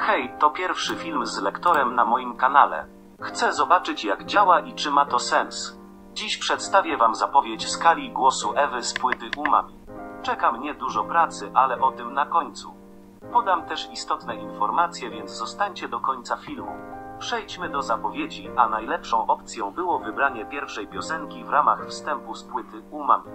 Hej, to pierwszy film z lektorem na moim kanale. Chcę zobaczyć, jak działa i czy ma to sens. Dziś przedstawię wam zapowiedź skali głosu Ewy z płyty Umami. Czeka mnie dużo pracy, ale o tym na końcu. Podam też istotne informacje, więc zostańcie do końca filmu. Przejdźmy do zapowiedzi, a najlepszą opcją było wybranie pierwszej piosenki w ramach wstępu z płyty Umami.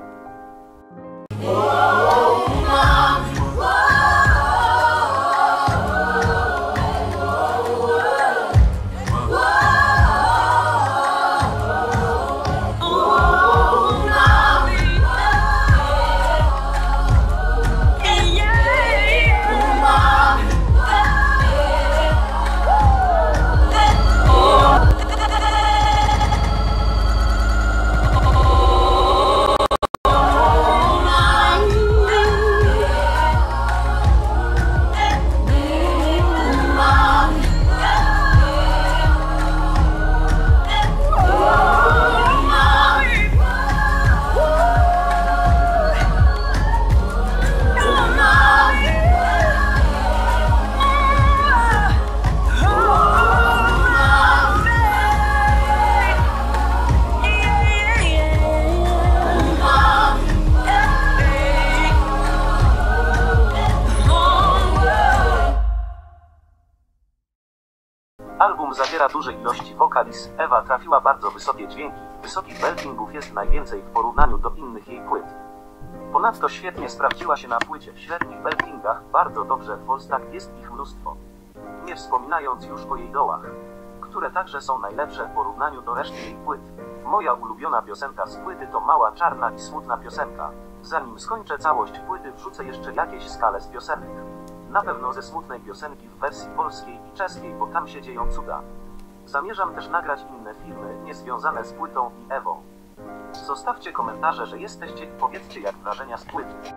Album zawiera duże ilości wokaliz. Ewa trafiła bardzo wysokie dźwięki. Wysokich beltingów jest najwięcej w porównaniu do innych jej płyt. Ponadto świetnie sprawdziła się na płycie w średnich beltingach. Bardzo dobrze w falstach jest ich mnóstwo. Nie wspominając już o jej dołach, które także są najlepsze w porównaniu do reszty jej płyt. Moja ulubiona piosenka z płyty to Mała Czarna i Smutna Piosenka. Zanim skończę całość płyty, wrzucę jeszcze jakieś skale z piosenek. Na pewno ze Smutnej Piosenki w wersji polskiej i czeskiej, bo tam się dzieją cuda. Zamierzam też nagrać inne filmy niezwiązane z płytą i Ewą. Zostawcie komentarze, że jesteście, i powiedzcie, jak wrażenia z płyty.